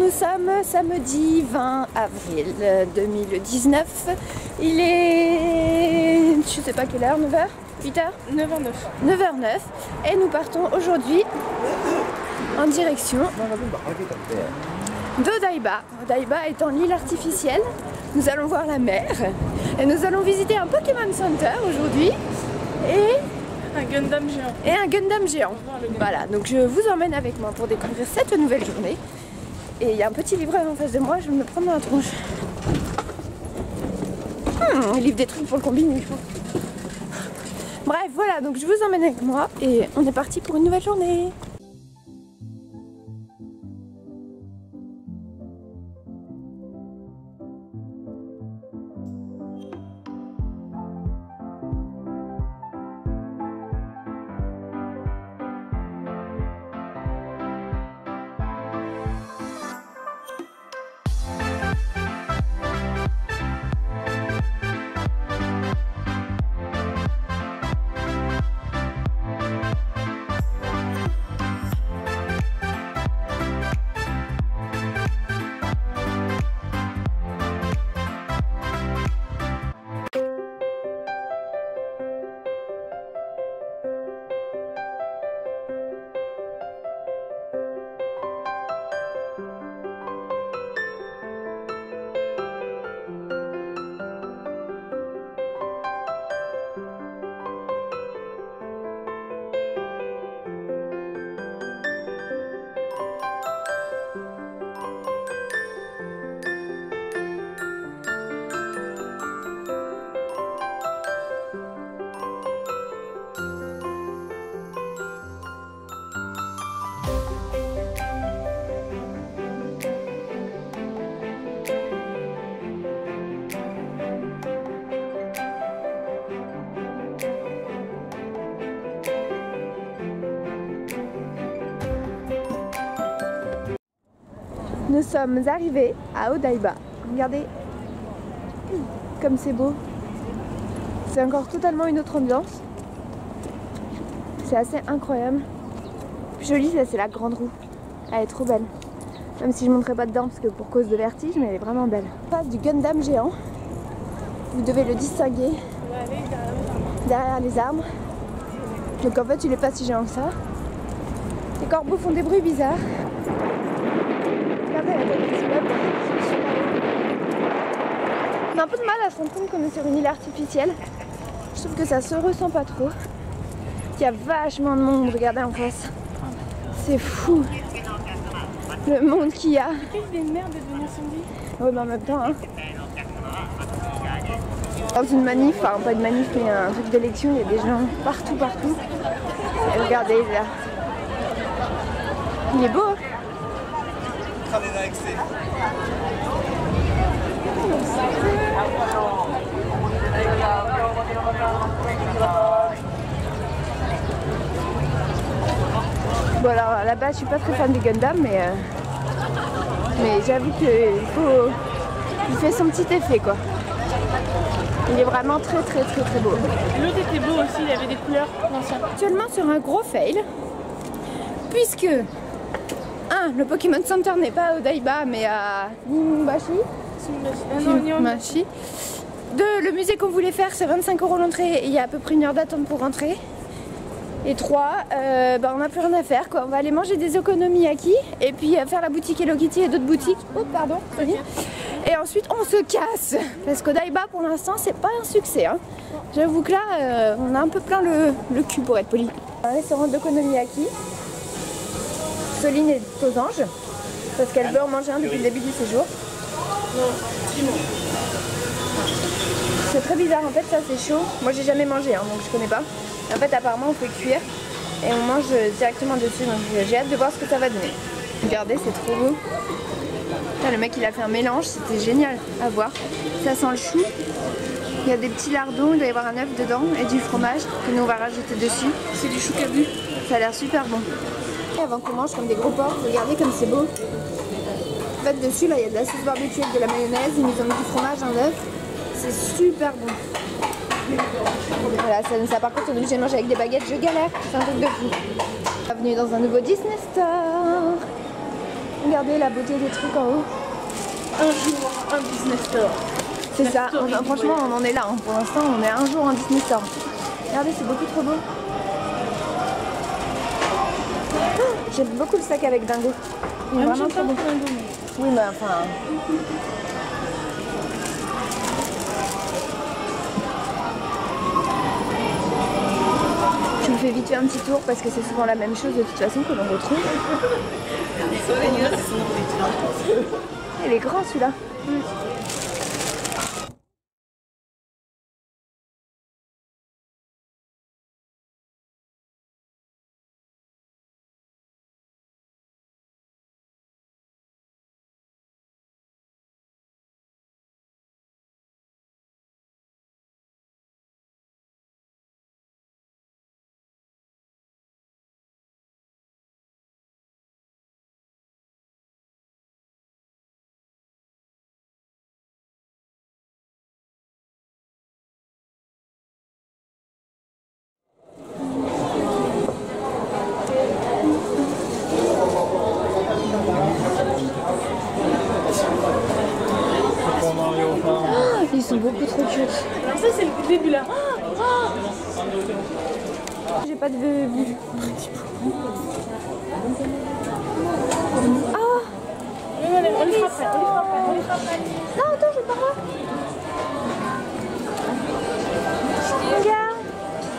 Nous sommes samedi 20 avril 2019. Il est... je sais pas quelle heure, 9h 8h 9h09. 9h09 et nous partons aujourd'hui en direction d'Odaiba. Odaiba étant l'île artificielle, nous allons voir la mer et nous allons visiter un Pokémon Center aujourd'hui et un Gundam géant. Voilà, donc je vous emmène avec moi pour découvrir cette nouvelle journée. Et il y a un petit livreur en face de moi, je vais me prendre dans la tronche. Il livre des trucs pour le combini, je pense. Bref, voilà, donc je vous emmène avec moi et on est parti pour une nouvelle journée. Nous sommes arrivés à Odaiba. Regardez comme c'est beau. C'est encore totalement une autre ambiance. C'est assez incroyable. Jolie, ça c'est la grande roue. Elle est trop belle. Même si je ne montrerai pas dedans parce que pour cause de vertige, mais elle est vraiment belle. Face du Gundam géant. Vous devez le distinguer derrière les arbres. Donc en fait il est pas si géant que ça. Les corbeaux font des bruits bizarres. On a un peu de mal à se rendre compte qu'on est sur une île artificielle. Je trouve que ça se ressent pas trop. Il y a vachement de monde, regardez en face. C'est fou le monde qu'il y a. C'est quelle idée de merde de venir samedi? Ouais, mais en même temps, hein. Dans une manif, enfin pas une manif mais un truc d'élection, il y a des gens partout. Et regardez là. Il est beau, hein. Bon alors là-bas je suis pas très fan des Gundam mais j'avoue qu'il fait son petit effet quoi. Il est vraiment très beau. L'autre était beau aussi, il avait des couleurs l'ancien. Actuellement sur un gros fail puisque le Pokémon Center n'est pas à Odaiba mais à Nimbashi. Le musée qu'on voulait faire c'est 25 € l'entrée et il y a à peu près une heure d'attente pour rentrer. Et 3, on n'a plus rien à faire quoi. On va aller manger des okonomiyaki et puis faire la boutique Hello Kitty et d'autres boutiques. Oh pardon, et ensuite on se casse parce qu'Odaiba pour l'instant c'est pas un succès hein. J'avoue que là on a un peu plein le cul pour être poli. Un restaurant d'okonomiyaki. Soline est aux anges parce qu'elle veut en manger un depuis le début du séjour. C'est très bizarre en fait, ça c'est chaud. Moi j'ai jamais mangé hein, donc je connais pas. En fait apparemment on peut cuire et on mange directement dessus donc j'ai hâte de voir ce que ça va donner. Regardez, c'est trop beau. Putain, le mec il a fait un mélange, c'était génial à voir. Ça sent le chou. Il y a des petits lardons, il doit y avoir un œuf dedans et du fromage que nous on va rajouter dessus. C'est du chou cabu. Ça a l'air super bon. Et avant qu'on mange comme des gros porcs, regardez comme c'est beau. En fait dessus là il y a de la sauce barbecue avec de la mayonnaise, ils nous ont mis du fromage, un œuf. C'est super bon. Voilà, ça par contre on est obligé de manger avec des baguettes, je galère, c'est un truc de fou. Bienvenue dans un nouveau Disney Store. Regardez la beauté des trucs en haut. Un jour, un business store. C'est La ça, story franchement boy. on en est là. Pour l'instant on est un jour en Disney Store. Regardez, c'est beaucoup trop beau. Oh, j'aime beaucoup le sac avec Dingo. Il est Ah, vraiment j'aime trop pas beau. le Dingo, mais- Oui, mais enfin. Je vous fais vite fait un petit tour parce que c'est souvent la même chose de toute façon que l'on retrouve. Il est grand celui-là. Ils sont beaucoup trop cute. Alors ça c'est le début là. J'ai pas de vue. Ah Oui, on les frappe après, on les frappe après. non, attends, je vais pas voir. Regarde.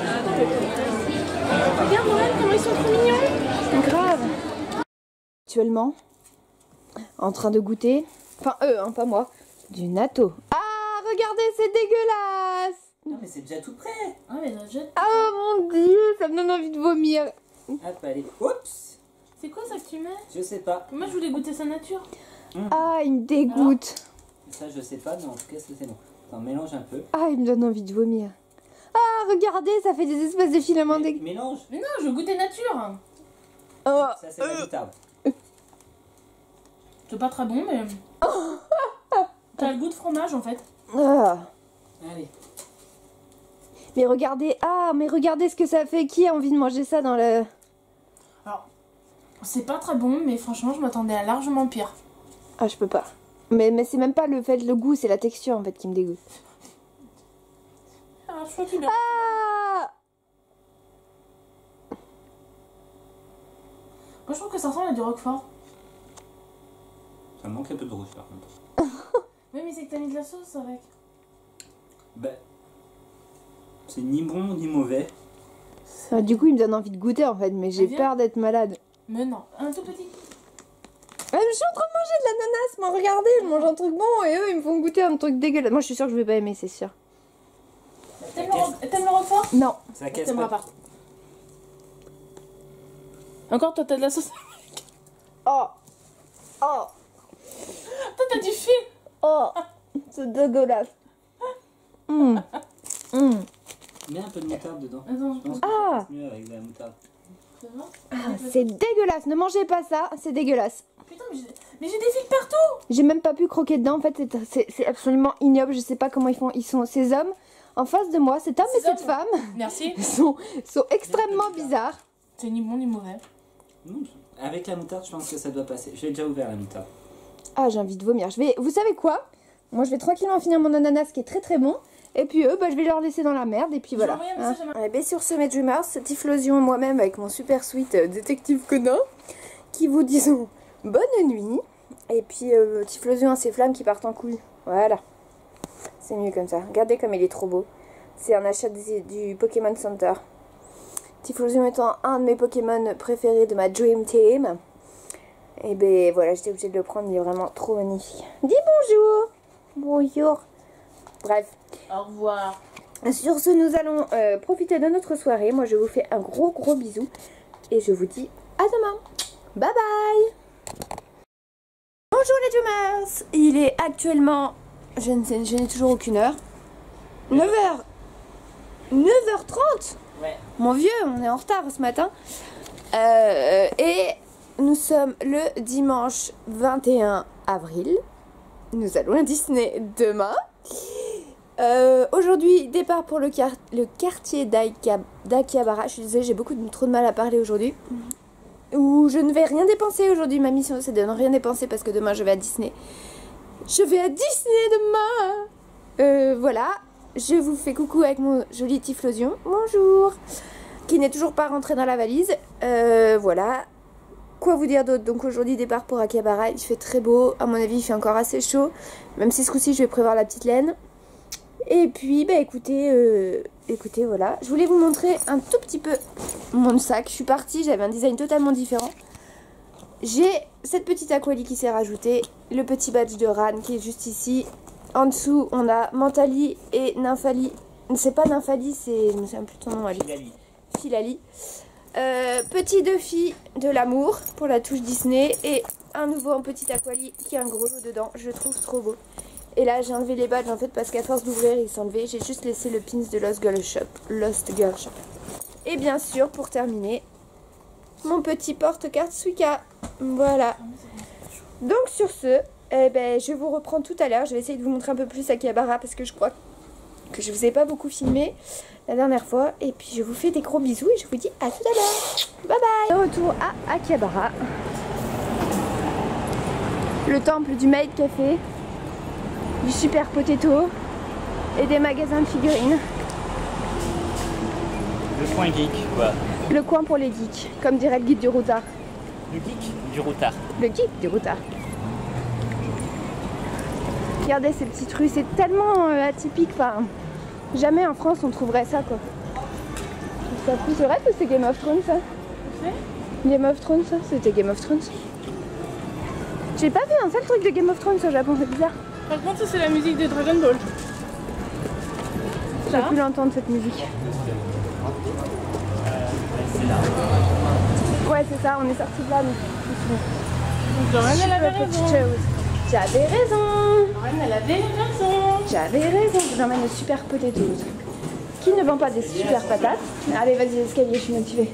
Regarde Noël, comment ils sont trop mignons. Grave. Actuellement, en train de goûter, enfin eux, hein, pas moi, du natto. Ah, regardez, c'est dégueulasse. Non mais c'est déjà tout prêt. Ah mais déjà... Oh mon dieu, ça me donne envie de vomir. Hop, allez. Oups. C'est quoi ça que tu mets? Je sais pas. Moi je voulais goûter sa nature. Ah, il me dégoûte. Ça je sais pas, mais en tout cas ça c'est bon. Attends, mélange un peu. Ah, il me donne envie de vomir. Ah, regardez, ça fait des espèces de filaments dégueulasses. Mélange. Mais non, je veux goûter nature. Oh. Ça c'est la moutarde. C'est pas très bon mais... T'as le goût de fromage en fait. Ah. Allez. Mais regardez ce que ça fait. Qui a envie de manger ça dans le... Alors, c'est pas très bon mais franchement je m'attendais à largement pire. Ah, je peux pas. Mais c'est même pas le goût, c'est la texture en fait qui me dégoûte. Ah, je crois qu'il est... Ah. Moi je trouve que ça ressemble à du roquefort. Ça manque un peu de rouge par contre. Oui mais c'est que t'as mis de la sauce avec. Bah. C'est ni bon ni mauvais. Ah, du coup, il me donne envie de goûter en fait, mais j'ai Viens. peur d'être malade. Mais non, un tout petit. Ah, je suis en train de manger de l'ananas, moi regardez, je mange un truc bon et eux ils me font goûter un truc dégueulasse. Moi je suis sûre que je vais pas aimer, c'est sûr. T'aimes le roquefort? Non. Ça casse T'aimeras pas. pas. Encore toi t'as de la sauce. Oh. Oh. Toi t'as du fil. Oh. C'est dégueulasse. Hum. Hum. Mets un peu de moutarde dedans. Attends, Je pense que Ah. ça passe mieux avec de la moutarde. ça va? Ah, c'est dégueulasse, ne mangez pas ça, c'est dégueulasse. Putain mais j'ai des fils partout. J'ai même pas pu croquer dedans, en fait c'est absolument ignoble, je sais pas comment ils font. Ils sont ces hommes en face de moi, cet homme et Ces cette hommes. femme Merci. sont extrêmement bizarres. C'est ni bon ni mauvais. Non, avec la moutarde, je pense que ça doit passer. J'ai déjà ouvert la moutarde. Ah, j'ai envie de vomir. Vous savez quoi? Moi je vais tranquillement finir mon ananas qui est très très bon. Et puis eux, bah, je vais leur laisser dans la merde et puis Je vais voilà. envoyer un message à ma- Et bien sur ce, mes dreamers, cette Typhlosion moi-même avec mon super sweet détective Conan qui vous disons bonne nuit. Et puis Typhlosion à ses flammes qui partent en couille. Voilà. C'est mieux comme ça. Regardez comme il est trop beau. C'est un achat du Pokémon Center. Typhlosion étant un de mes Pokémon préférés de ma Dream Team. Et ben voilà, j'étais obligée de le prendre, il est vraiment trop magnifique. Dis bonjour. Bonjour. Bref. Au revoir. Sur ce, nous allons profiter de notre soirée. Moi, je vous fais un gros bisou. Et je vous dis à demain. Bye bye. Bonjour les Dreamers. Il est actuellement... Je n'ai toujours aucune heure. 9h. 9h30. Ouais. Mon vieux, on est en retard ce matin. Et nous sommes le dimanche 21 avril. Nous allons à Disney demain. Aujourd'hui, départ pour le quartier d'Akihabara. Je suis désolée, j'ai trop de mal à parler aujourd'hui. où je ne vais rien dépenser aujourd'hui. Ma mission c'est de ne rien dépenser parce que demain je vais à Disney. Je vais à Disney demain. Voilà, je vous fais coucou avec mon joli Typhlosion. Bonjour. Qui n'est toujours pas rentré dans la valise. Voilà. Quoi vous dire d'autre? Donc aujourd'hui départ pour Akihabara. Il fait très beau. À mon avis il fait encore assez chaud. Même si ce coup-ci je vais prévoir la petite laine. Et puis bah écoutez, voilà. Je voulais vous montrer un tout petit peu mon sac. Je suis partie, j'avais un design totalement différent. J'ai cette petite aqualie qui s'est rajoutée. Le petit badge de Ran qui est juste ici. En dessous on a Mentali et Nymphali. C'est pas Nymphali, c'est... Je me souviens plus de ton nom. Filali. Petit Duffy de l'amour pour la touche Disney. Et un nouveau en petit aqualie qui a un gros lot dedans. Je le trouve trop beau. Et là j'ai enlevé les badges en fait parce qu'à force d'ouvrir ils s'enlevaient. J'ai juste laissé le pins de Lost Girl Shop. Et bien sûr pour terminer mon petit porte-carte Suica. Voilà. Donc sur ce, je vous reprends tout à l'heure. Je vais essayer de vous montrer un peu plus Akihabara parce que je crois que je vous ai pas beaucoup filmé la dernière fois. Et puis je vous fais des gros bisous et je vous dis à tout à l'heure. Bye bye. De retour à Akihabara. Le temple du Maid Café, du Super Potato et des magasins de figurines. Le coin geek, quoi. Le coin pour les geeks, comme dirait le guide du routard. Le geek du routard. Le geek du routard. Regardez ces petites rues, c'est tellement atypique. Enfin, jamais en France on trouverait ça quoi. Ça plus c'est vrai que c'est Game of Thrones ça. Game of Thrones ça, c'était Game of Thrones. J'ai pas vu un seul truc de Game of Thrones au Japon, c'est bizarre. Par contre, ça c'est la musique de Dragon Ball. J'ai pu l'entendre cette musique. Ouais c'est ça, on est sorti de là mais... Donc Lorraine elle avait raison. J'avais raison. Lorraine elle avait raison. J'avais raison. Je vous emmène le Super Potatoes. Qui ne vend pas des super patates? Allez vas-y l'escalier, je suis motivée.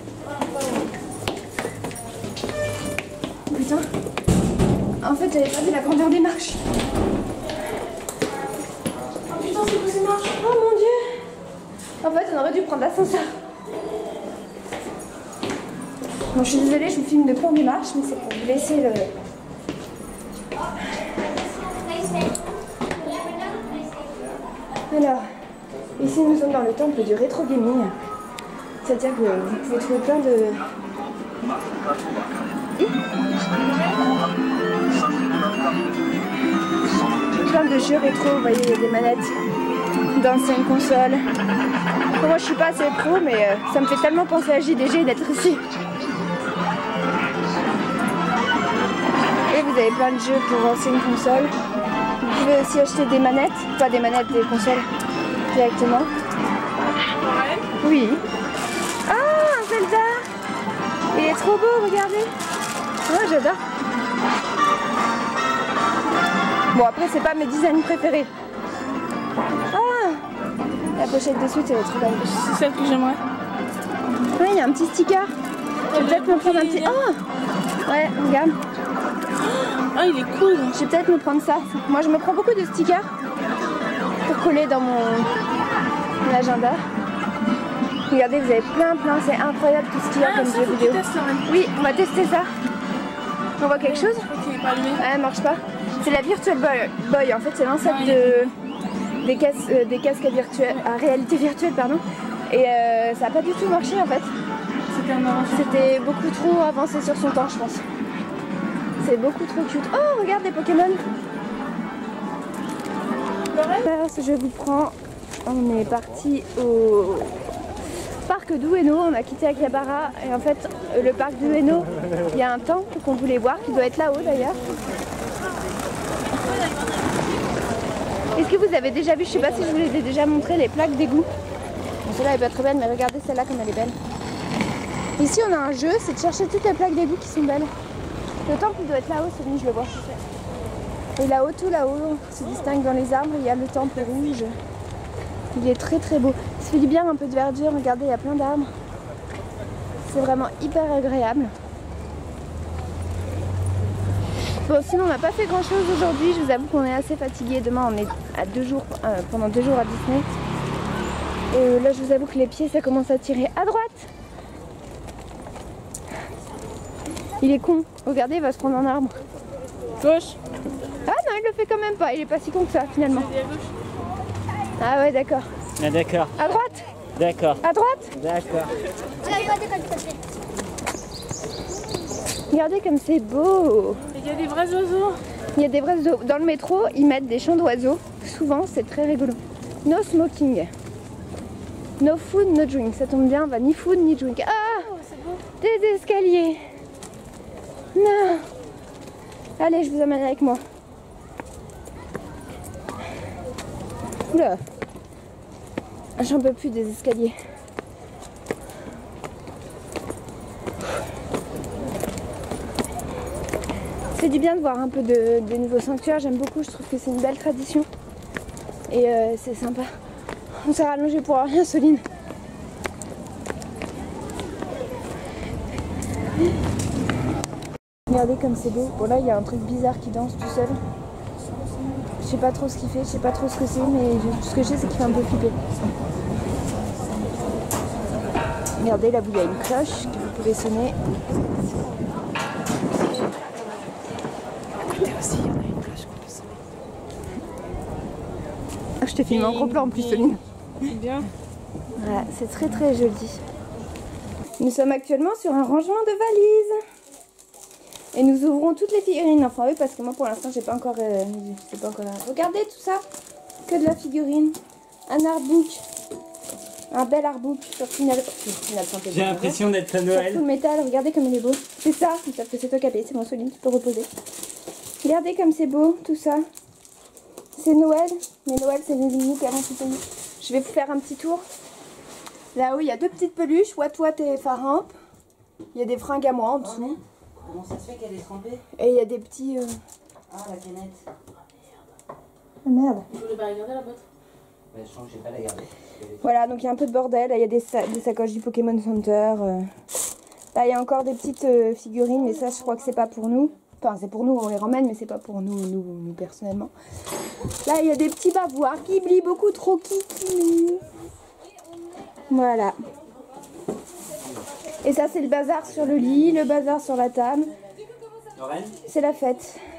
Putain. En fait j'avais pas vu la grandeur des marches. Oh putain c'est quoi ces marches? Oh mon dieu. En fait on aurait dû prendre l'ascenseur. Bon je suis désolée, je vous filme de pont des marches, mais c'est pour vous laisser le... Alors, ici nous sommes dans le temple du rétro gaming. C'est-à-dire que vous pouvez trouver plein de... plein de jeux rétro, vous voyez, il y a des manettes d'anciennes consoles. Bon, moi je suis pas assez pro, mais ça me fait tellement penser à JDG d'être ici. Et vous avez plein de jeux pour anciennes consoles. Vous pouvez aussi acheter des manettes, pas des manettes, des consoles directement. Oui. Ah, un Zelda. Il est trop beau, regardez. Ouais, j'adore. Bon, après, c'est pas mes designs préférés. Ah, la pochette dessus, c'est trop belle. C'est celle que j'aimerais. Ouais, il y a un petit sticker. Je vais peut-être me prendre un petit... Oh ouais, regarde. Ah, il est cool. Je vais peut-être me prendre ça. Moi, je me prends beaucoup de stickers pour coller dans mon agenda. Regardez, vous avez plein, c'est incroyable tout ce qu'il y a comme jeu vidéo. Oui, on va tester ça. On voit quelque chose? Ok, pas allumé. Ah, elle marche pas. C'est la Virtual Boy. En fait, c'est l'ancêtre des casques à réalité virtuelle, pardon. Et ça n'a pas du tout marché en fait. C'était beaucoup trop avancé sur son temps, je pense. C'est beaucoup trop cute. Oh, regarde des Pokémon. Je vous prends. On est parti au parc d'Ueno. On a quitté Akihabara. Et en fait, le parc d'Ueno, il y a un temple qu'on voulait voir, qui doit être là-haut d'ailleurs. Est-ce que vous avez déjà vu, je sais pas si je vous les ai déjà montré, les plaques d'égout. Bon, celle-là elle est pas très belle, mais regardez celle-là comme elle est belle. Ici on a un jeu, c'est de chercher toutes les plaques d'égout qui sont belles. Le temple il doit être là-haut, celui je le vois. Et là-haut, tout là-haut, se distingue dans les arbres, il y a le temple rouge. Il est très très beau. Ça fait du bien, un peu de verdure, regardez, il y a plein d'arbres. C'est vraiment hyper agréable. Bon, sinon on n'a pas fait grand chose aujourd'hui, je vous avoue qu'on est assez fatigué. Demain on est à pendant 2 jours à Disney. Et là je vous avoue que les pieds ça commence à tirer à droite. Il est con. Regardez, il va se prendre un arbre. Gauche. Ah non, il le fait quand même pas. Il est pas si con que ça finalement. Vas-y, à gauche. Ah ouais, d'accord. Ah, d'accord. À droite. D'accord. À droite. D'accord. Regardez comme c'est beau. Il y a des vrais oiseaux. Il y a des vrais oiseaux. Dans le métro, ils mettent des chants d'oiseaux. Souvent, c'est très rigolo. No smoking. No food, no drink. Ça tombe bien, on va ni food ni drink. Ah, des escaliers. Non. Allez, je vous emmène avec moi. Oula. J'en peux plus des escaliers. C'est du bien de voir un peu de nouveaux sanctuaires. J'aime beaucoup, je trouve que c'est une belle tradition. Et c'est sympa. On s'est rallongé pour rien, Soline. Regardez comme c'est beau. Bon là, il y a un truc bizarre qui danse tout seul. Je sais pas trop ce qu'il fait, je sais pas trop ce que c'est, mais tout ce que je sais, c'est qu'il fait un peu flipper. Regardez, là où il y a une cloche que vous pouvez sonner. À côté aussi, il y en a une cloche qu'on peut sonner. Ah, je t'ai filmé en gros plan en plus, Soline. C'est bien. Voilà, c'est très très joli. Nous sommes actuellement sur un rangement de valises. Et nous ouvrons toutes les figurines. Enfin oui, parce que moi pour l'instant j'ai pas encore... Regardez tout ça. Que de la figurine. Un artbook. Un bel artbook sur Final Fantasy. J'ai l'impression d'être à Sur Noël. tout le métal, regardez comme il est beau. C'est ça, sauf que c'est toi qui as payé, c'est mon Soline, tu peux reposer. Regardez comme c'est beau, tout ça. C'est Noël, mais Noël c'est les limites avant tout pays. Je vais vous faire un petit tour. Là-haut, il y a deux petites peluches, Wat Wat et Faramp. Il y a des fringues à moi en dessous. Comment ça se fait qu'elle est trempée? Et il y a des petits... Ah, la canette. Ah merde. Je voulais pas regarder la boîte. Bah, je sens que je vais pas la garder. Voilà, donc il y a un peu de bordel. Là, il y a des sacoches du Pokémon Center. Là, il y a encore des petites figurines, mais ça, je crois que c'est pas pour nous. Enfin, c'est pour nous, on les ramène, mais c'est pas pour nous personnellement. Là, il y a des petits bavoirs. Ghibli, beaucoup trop kiki. Voilà. Et ça, c'est le bazar sur le lit, le bazar sur la table. Lorraine? C'est la fête.